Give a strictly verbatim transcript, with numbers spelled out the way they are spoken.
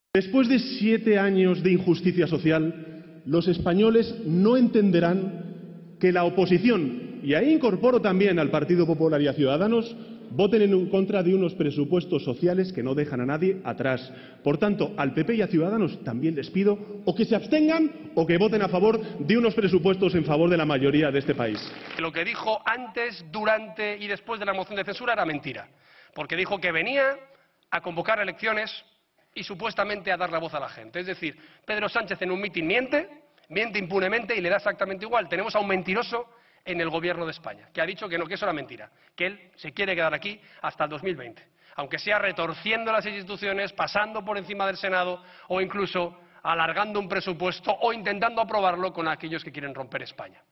Después de siete años de injusticia social, los españoles no entenderán que la oposición, y ahí incorporo también al Partido Popular y a Ciudadanos, voten en contra de unos presupuestos sociales que no dejan a nadie atrás. Por tanto, al P P y a Ciudadanos también les pido o que se abstengan o que voten a favor de unos presupuestos en favor de la mayoría de este país. Lo que dijo antes, durante y después de la moción de censura era mentira, porque dijo que venía a convocar elecciones y supuestamente a dar la voz a la gente. Es decir, Pedro Sánchez en un mitin miente, miente impunemente y le da exactamente igual. Tenemos a un mentiroso en el gobierno de España, que ha dicho que no, que eso era mentira, que él se quiere quedar aquí hasta el dos mil veinte, aunque sea retorciendo las instituciones, pasando por encima del Senado o incluso alargando un presupuesto o intentando aprobarlo con aquellos que quieren romper España.